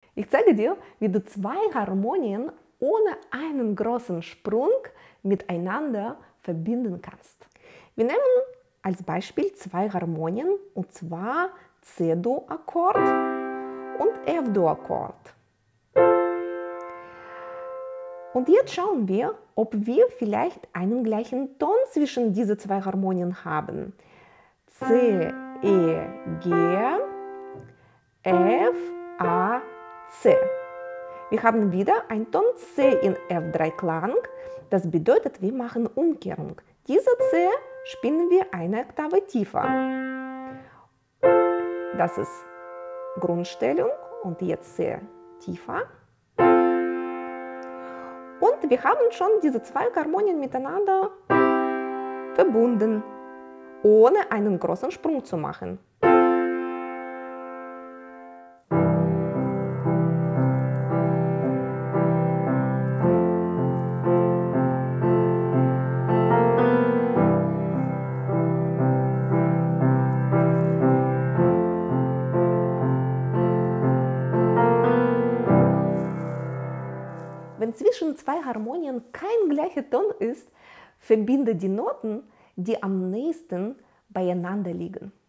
Ich zeige dir, wie du zwei Harmonien ohne einen großen Sprung miteinander verbinden kannst. Wir nehmen als Beispiel zwei Harmonien, und zwar C-Dur-Akkord und F-Dur-Akkord. Und jetzt schauen wir, ob wir vielleicht einen gleichen Ton zwischen diese zwei Harmonien haben. C, E, G, F, A, C. Wir haben wieder einen Ton C in F3-Klang. Das bedeutet, wir machen Umkehrung. Diese C spielen wir eine Oktave tiefer. Das ist Grundstellung und jetzt C tiefer. Und wir haben schon diese zwei Harmonien miteinander verbunden, ohne einen großen Sprung zu machen. Wenn zwischen zwei Harmonien kein gleicher Ton ist, verbinde die Noten, die am nächsten beieinander liegen.